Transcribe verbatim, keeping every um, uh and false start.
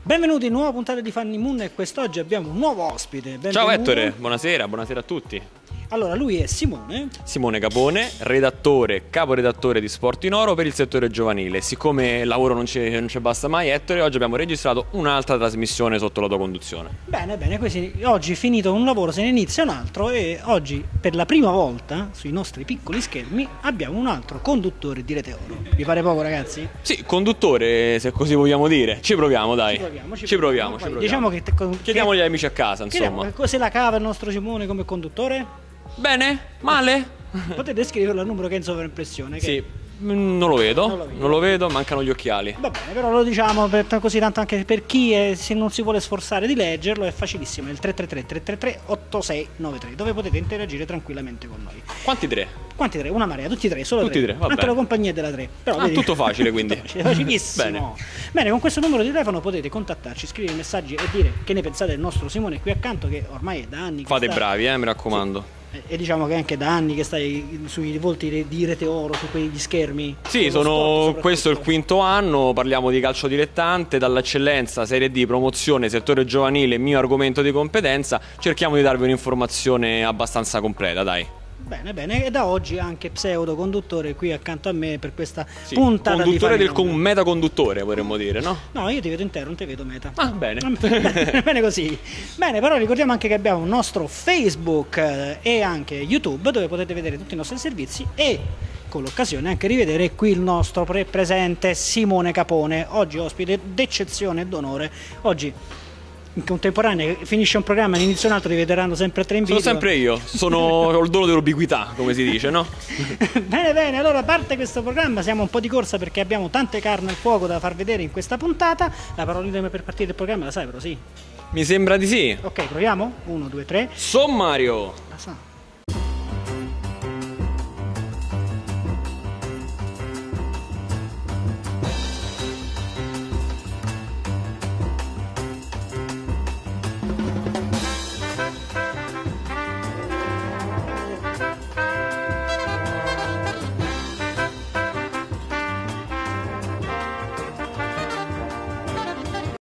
Benvenuti in nuova puntata di Funny Moon e quest'oggi abbiamo un nuovo ospite. Benvenuto. Ciao Ettore, buonasera, buonasera a tutti. Allora, lui è Simone. Simone Capone, redattore, caporedattore di Sport in Oro per il settore giovanile. Siccome il lavoro non ci, non ci basta mai, Ettore, oggi abbiamo registrato un'altra trasmissione sotto la tua conduzione. Bene, bene, così oggi finito un lavoro se ne inizia un altro e oggi per la prima volta sui nostri piccoli schermi abbiamo un altro conduttore di Rete Oro. Vi pare poco, ragazzi? Sì, conduttore, se così vogliamo dire. Ci proviamo, dai. Ci proviamo, ci ci proviamo. proviamo, ci Diciamo proviamo. che te, Chiediamo agli amici a casa, insomma. Che se la cava il nostro Simone come conduttore? Bene? Male? Potete scriverlo al numero che è in sovraimpressione. Che... Sì, non lo vedo, non lo vedo. non lo vedo, mancano gli occhiali. Va bene, però lo diciamo per, così tanto anche per chi è, se non si vuole sforzare di leggerlo, è facilissimo, è il tre tre tre tre tre tre otto sei nove tre, dove potete interagire tranquillamente con noi. Quanti tre? Quanti tre? Una marea, tutti e tre, solo tutti tre. tre, va Anche bene. la compagnia della tre. Però, Ah, vedi, tutto facile quindi. tutto facile, facilissimo. Bene. Bene, con questo numero di telefono potete contattarci, scrivere messaggi e dire che ne pensate del nostro Simone qui accanto, che ormai è da anni che Fate sta... bravi, eh, mi raccomando. Sì. E diciamo che anche da anni che stai sui volti di Rete Oro, su quegli schermi. Sì, sono, questo è il quinto anno, parliamo di calcio dilettante, dall'eccellenza, Serie D, promozione, settore giovanile, mio argomento di competenza, cerchiamo di darvi un'informazione abbastanza completa, dai. Bene, bene, e da oggi anche pseudo conduttore qui accanto a me per questa Sì, puntata conduttore di del Funny con, Moon. metaconduttore, vorremmo dire, no? No, io ti vedo intero, non ti vedo meta. Ah, bene. bene, bene così. Bene, però ricordiamo anche che abbiamo un nostro Facebook eh, e anche YouTube dove potete vedere tutti i nostri servizi e con l'occasione anche rivedere qui il nostro pre presente Simone Capone, oggi ospite d'eccezione e d'onore. Oggi in contemporanea finisce un programma, inizia un altro, li vedranno sempre a tre in video. Sono sempre io, sono ho il dono dell'ubiquità, come si dice, no? Bene, bene, allora a parte questo programma siamo un po' di corsa perché abbiamo tante carne al fuoco da far vedere in questa puntata. La parolina per partire del programma la sai però, sì? Mi sembra di sì. Ok, proviamo? uno, due, tre. Sommario. La sa.